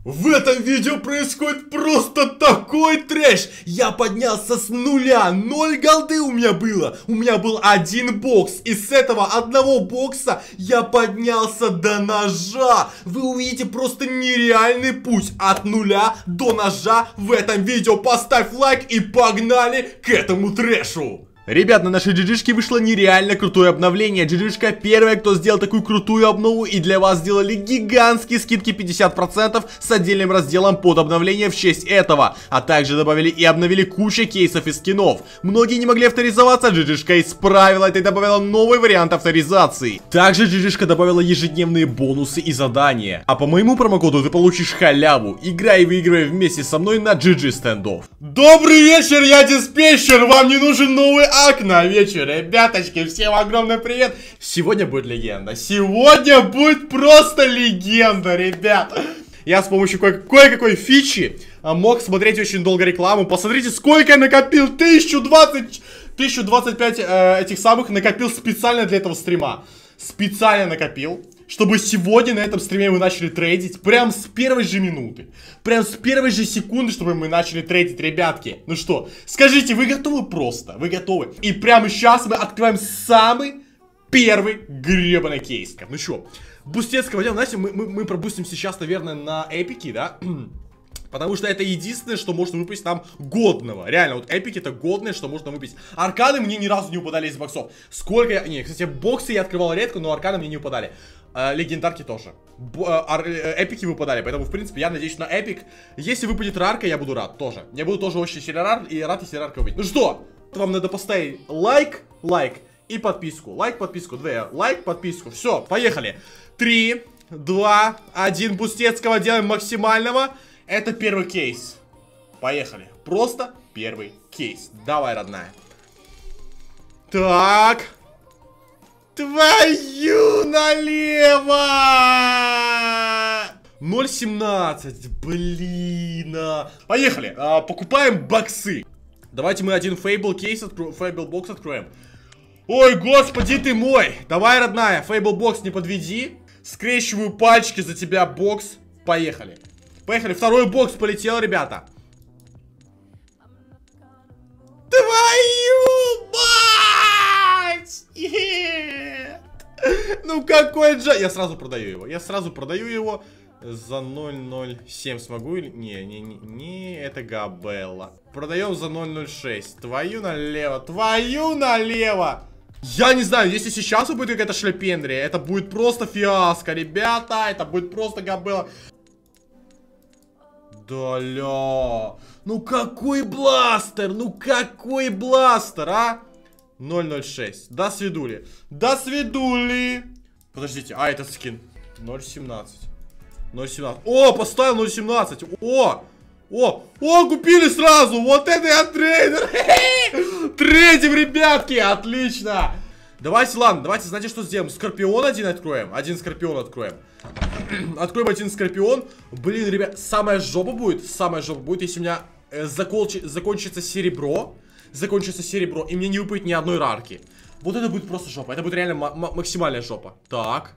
В этом видео происходит просто такой трэш. Я поднялся с нуля, 0 голды у меня было. У меня был один бокс, и с этого одного бокса я поднялся до ножа. Вы увидите просто нереальный путь от нуля до ножа в этом видео. Поставь лайк и погнали к этому трэшу. Ребят, на нашей GG-шке вышло нереально крутое обновление. GG-шка первая, кто сделал такую крутую обнову, и для вас сделали гигантские скидки 50% с отдельным разделом под обновление в честь этого. А также добавили и обновили кучу кейсов и скинов. Многие не могли авторизоваться, GG-шка исправила это и добавила новый вариант авторизации. Также GG-шка добавила ежедневные бонусы и задания. А по моему промокоду ты получишь халяву. Играй и выигрывай вместе со мной на GG стендов. Добрый вечер, я диспетчер, вам не нужен новый ак на вечер, ребяточки, всем огромный привет. Сегодня будет легенда, сегодня будет просто легенда, ребят. Я с помощью кое-какой фичи мог смотреть очень долго рекламу. Посмотрите, сколько я накопил, 1025 этих самых накопил специально для этого стрима. Специально накопил, чтобы сегодня на этом стриме мы начали трейдить прям с первой же минуты. Прям с первой же секунды, чтобы мы начали трейдить, ребятки. Ну что, скажите, вы готовы просто? Вы готовы? И прямо сейчас мы открываем самый первый гребаный кейс. Ну что, бустецкого дела, знаете, мы пропустим сейчас, наверное, на эпике, да? Потому что это единственное, что можно выпустить нам годного. Реально, вот эпики это годное, что можно выпустить. Арканы мне ни разу не упадали из боксов. Сколько я... Не, кстати, боксы я открывал редко, но арканы мне не упадали. Легендарки тоже. Эпики выпадали, поэтому, в принципе, я надеюсь на эпик. Если выпадет рарка, я буду рад тоже. Я буду тоже очень сильно рад, и рад, если рарка выпадет. Ну что, вам надо поставить лайк и подписку. Лайк, подписку, лайк, подписку. Все, поехали. 3, 2, 1, бустецкого делаем максимального. Это первый кейс. Поехали. Просто первый кейс. Давай, родная. Так. Твою налево! 0.17. Блин. Поехали. Покупаем боксы. Давайте мы один Fable кейс откроем. Fable бокс откроем. Ой, господи ты мой. Давай, родная. Fable бокс не подведи. Скрещиваю пальчики за тебя, бокс. Поехали. Поехали, второй бокс полетел, ребята. Твою мать! Нет! Ну какой же... Я сразу продаю его. За 0.07 смогу или... Не, это Габелла. Продаем за 0.06. Твою налево. Я не знаю, если сейчас будет какая-то шляпендрия, это будет просто фиаско, ребята. Это будет просто Габелла. Да-ля. Ну какой бластер, а? 0.06. До свидули. Подождите, это скин. 0.17. О, поставил 0.17. О, купили сразу. Вот это я трейдер. Трейдим, ребятки, отлично. Давайте, знаете, что сделаем? Скорпион откроем. Один скорпион откроем. Откроем один скорпион. Блин, ребят, самая жопа будет, если у меня закончится серебро, и мне не выпадет ни одной рарки. Вот это будет просто жопа. Это будет реально максимальная жопа. Так.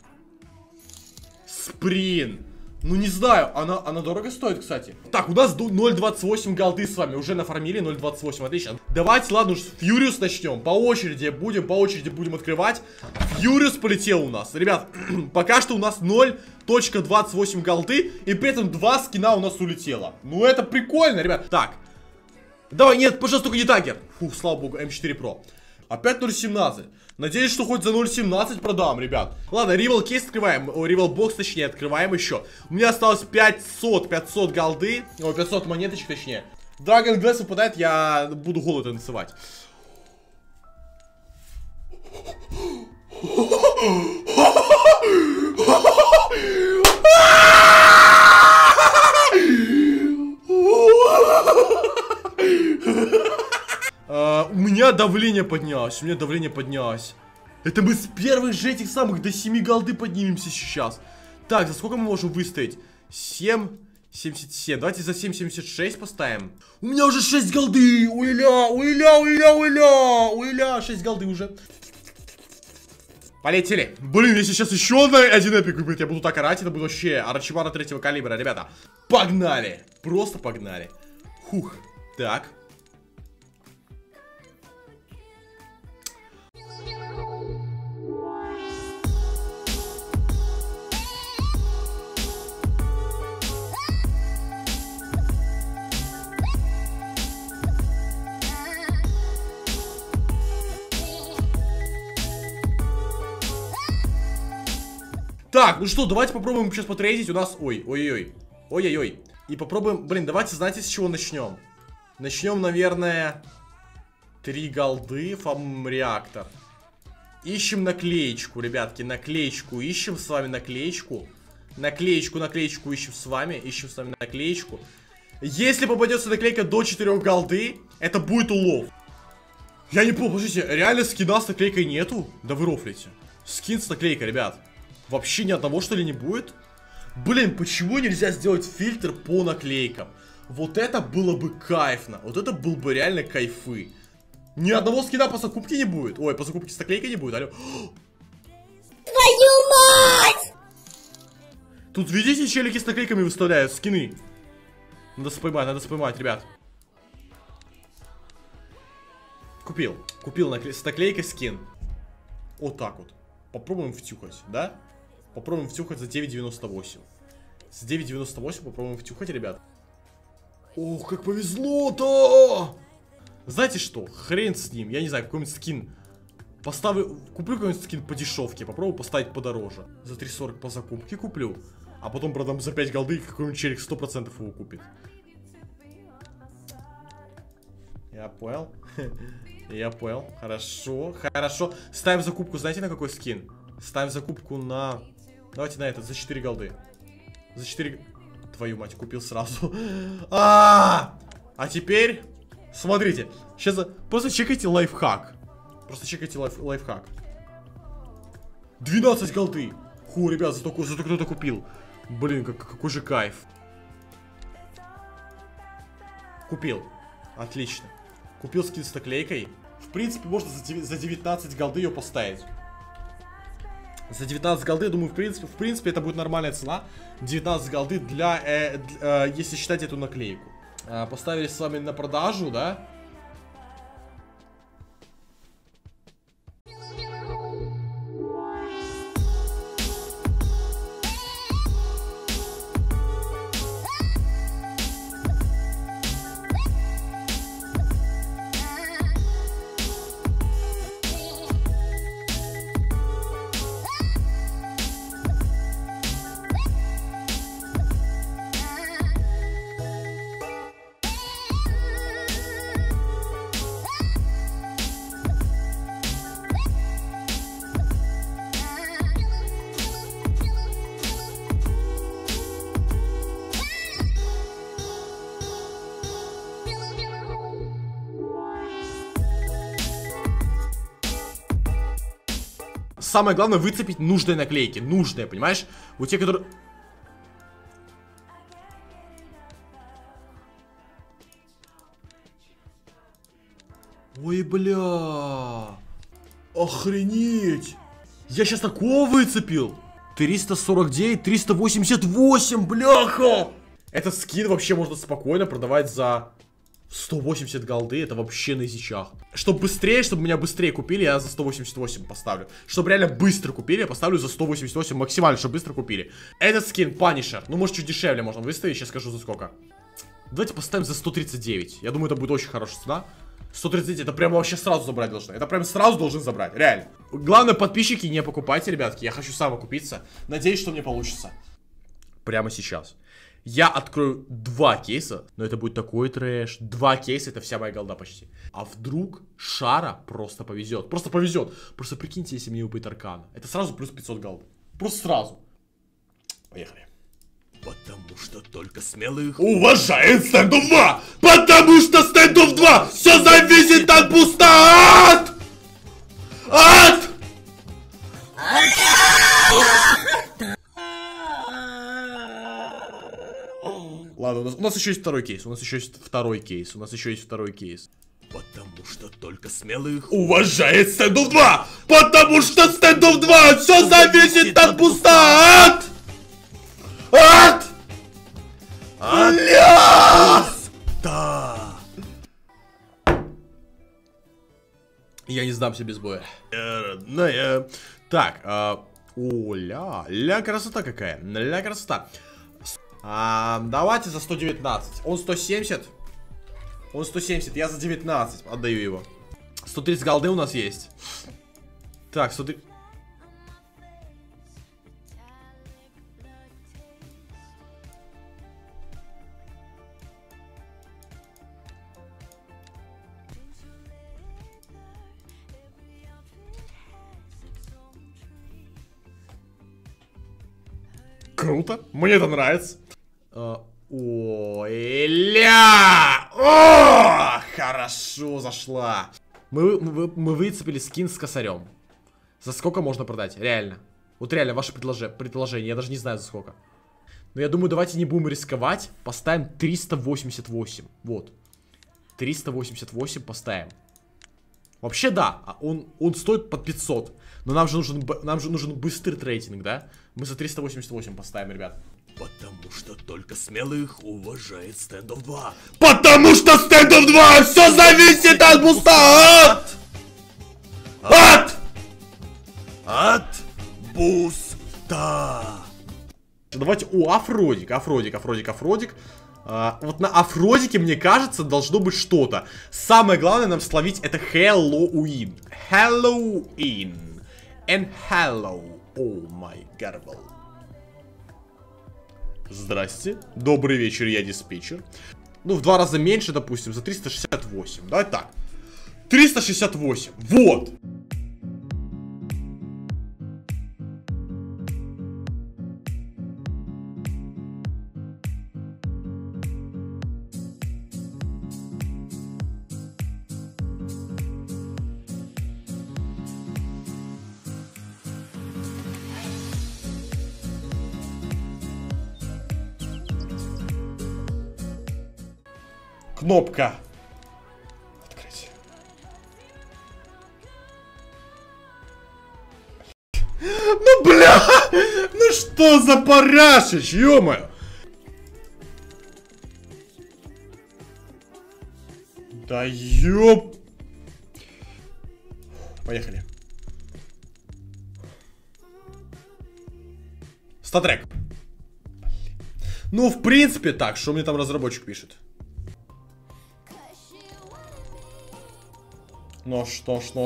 Сприн. Ну не знаю, она дорого стоит, кстати. Так, у нас 0.28 голды с вами. Уже нафармили 0.28, отлично. Давайте, ладно, уж с Фьюриус начнем. По очереди будем открывать. Фьюриус полетел у нас. Ребят, пока что у нас 0.28 голды. И при этом 2 скина у нас улетело. Ну это прикольно, ребят. Так. Давай, нет, пожалуйста, только не Тагер. Фух, слава богу, М4 Pro. Опять 0.17. Надеюсь, что хоть за 0.17 продам, ребят. Ладно, Rival кейс открываем. Rival бокс, точнее, открываем еще. У меня осталось 500 голды. Ой, 500 монеточек, точнее. Dragon Glass выпадает, я буду голый танцевать. У меня давление поднялось. Это мы с первых же этих самых до 7 голды поднимемся сейчас. Так, за сколько мы можем выстоять? 7.77. Давайте за 7.76 поставим. У меня уже 6 голды. Уиля, 6 голды уже. Полетели. Блин, если сейчас еще один эпик выпадет, я буду так орать, это будет вообще Орочимара 3-го калибра, ребята. Погнали. Просто погнали. Хух. Так. Так, ну что, давайте попробуем сейчас потрейдить. У нас... Ой-ой-ой. Ой-ой-ой. И попробуем... Блин, давайте, знаете, с чего начнем? Начнем, наверное... 3 голды, фам-реактор. Ищем наклеечку, ребятки. Наклеечку. Ищем с вами наклеечку. Наклеечку ищем с вами. Ищем с вами наклеечку. Если попадется наклейка до 4 голды, это будет улов. Я не помню, подождите, реально скина с наклейкой нету? Да вы рофлите. Скин с наклейкой, ребят. Вообще ни одного, что ли, не будет? Блин, почему нельзя сделать фильтр по наклейкам? Вот это было бы кайфно. Вот это был бы реально кайфы. Ни одного скина по закупке не будет. Ой, по закупке с наклейкой не будет, алло. Твою мать! Тут, видите, челики с наклейками выставляют скины. Надо споймать, ребят. Купил с наклейкой скин. Вот так вот. Попробуем втюхать, да? Попробуем втюхать за 9,98. С 9,98 попробуем втюхать, ребят. Ох, как повезло-то! Знаете что? Хрен с ним. Я не знаю, какой-нибудь скин. Куплю какой-нибудь скин по дешевке. Попробую поставить подороже. За 3,40 по закупке куплю. А потом продам за 5 голды, и какой-нибудь челик 100% его купит. Я понял. Я понял. Хорошо. Ставим закупку, знаете, на какой скин? Ставим закупку на... Давайте на этот, за 4 голды. За 4... Твою мать, купил сразу. А теперь... Смотрите. Сейчас просто чекайте лайфхак. Просто чекайте лайфхак. 12 голды. Ху, ребят, зато кто-то купил. Блин, какой же кайф. Купил. Отлично. Купил скин с наклейкой. В принципе, можно за 19 голды ее поставить. За 19 голды, думаю, в принципе, это будет нормальная цена. 19 голды если считать эту наклейку. Поставили с вами на продажу, да? Самое главное выцепить нужные наклейки. Нужные, понимаешь? Вот те, которые... Ой, бля. Охренеть. Я сейчас такого выцепил. 349, 388, бляха. Этот скин вообще можно спокойно продавать за 180 голды, это вообще на изичах. Чтобы быстрее, чтобы меня быстрее купили, я за 188 поставлю. Чтобы реально быстро купили, я поставлю за 188 максимально, чтобы быстро купили. Этот скин Punisher, ну может чуть дешевле можно выставить, сейчас скажу за сколько. Давайте поставим за 139, я думаю это будет очень хорошая цена. 139, это прям вообще сразу забрать должны. Это прям сразу должен забрать, реально. Главное, подписчики, не покупайте, ребятки, я хочу сам окупиться. Надеюсь, что мне получится. Прямо сейчас. Я открою 2 кейса, но это будет такой трэш. 2 кейса, это вся моя голда почти. А вдруг Шара просто повезет. Просто повезет. Просто прикиньте, если мне выпадет Аркана. Это сразу плюс 500 голды. Просто сразу. Поехали. Потому что только смелых уважает стендов 2. Потому что стендов 2 все зависит от буста. От! Ладно, у нас еще есть второй кейс. У нас еще есть второй кейс. Потому что только смелых уважает Standoff 2! Потому что Standoff 2 все зависит от буста! Буста! Я не сдамся без боя. Родная. Так, ля, красота какая. Ля, красота. Давайте за 119. Он 170. Он 170, я за 19 отдаю его. 130 голды у нас есть. Так, 130. Круто, мне это нравится. Ой-ля! О, хорошо зашла. Мы выцепили скин с косарем. За сколько можно продать? Реально. Вот реально, ваше предложение. Я даже не знаю за сколько. Но я думаю, давайте не будем рисковать. Поставим 388. Вот. 388 поставим. Вообще да, он стоит под 500. Но нам же нужен быстрый трейдинг, да? Мы за 388 поставим, ребят. Потому что только смелых уважает Standoff 2. Потому что Standoff 2 все зависит от буста! От буста! Давайте, Афродик. Вот на Афродике, мне кажется, должно быть что-то. Самое главное нам словить это Хэллоуин. Хэллоуин. And hello. Oh my god. Здрасте. Добрый вечер, я диспетчер. Ну, в 2 раза меньше, допустим, за 368. Давай так. 368. Вот. Кнопка. Открыть. Ну, бля! Ну что за парашич, ё-моё! Да ёп! Поехали. Статрек. Ну, в принципе, так. Что мне там разработчик пишет? Нож.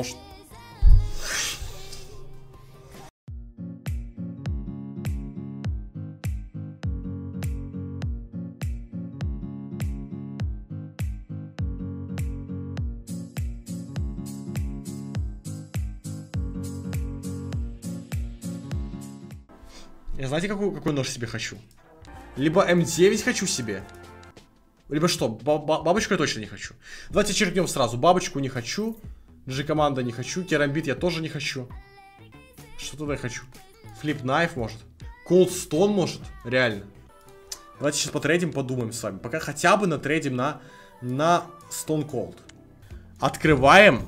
Я знаете, какой нож себе хочу? Либо М9 хочу себе. Либо что, бабочку я точно не хочу. Давайте черкнем сразу. Бабочку не хочу. G-команда не хочу. Керамбит я тоже не хочу. Что туда я хочу? Флип Найф может. Cold Stone может. Реально. Давайте сейчас потрейдим, подумаем с вами. Пока хотя бы натрейдим на Stone Cold. Открываем.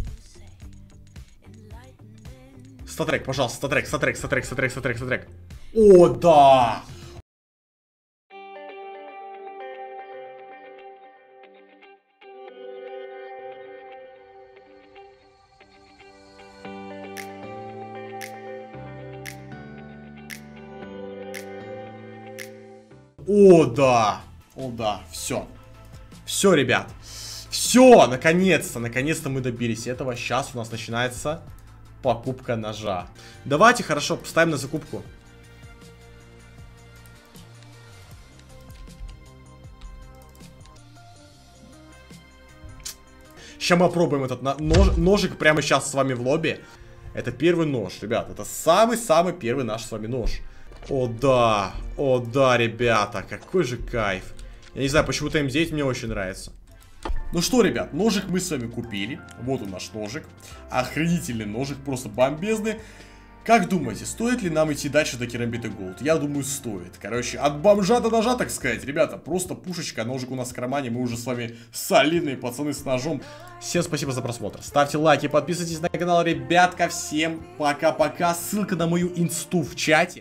Статрек, пожалуйста. Статрек. О, да! О, да, все, ребят, все, наконец-то мы добились этого. Сейчас у нас начинается покупка ножа. Давайте, хорошо, поставим на закупку. Сейчас мы опробуем этот ножик прямо сейчас с вами в лобби. Это первый нож, ребят, это самый-самый первый наш с вами нож. О да, ребята, какой же кайф. Я не знаю, почему-то М9 мне очень нравится. Ну что, ребят, ножик мы с вами купили. Вот он наш ножик. Охренительный ножик, просто бомбезный. Как думаете, стоит ли нам идти дальше до Керамбиты Голд? Я думаю, стоит. Короче, от бомжа до ножа, так сказать. Ребята, просто пушечка, ножик у нас в кармане. Мы уже с вами солидные пацаны с ножом. Всем спасибо за просмотр. Ставьте лайки, подписывайтесь на канал, ребятка. Всем пока-пока. Ссылка на мою инсту в чате.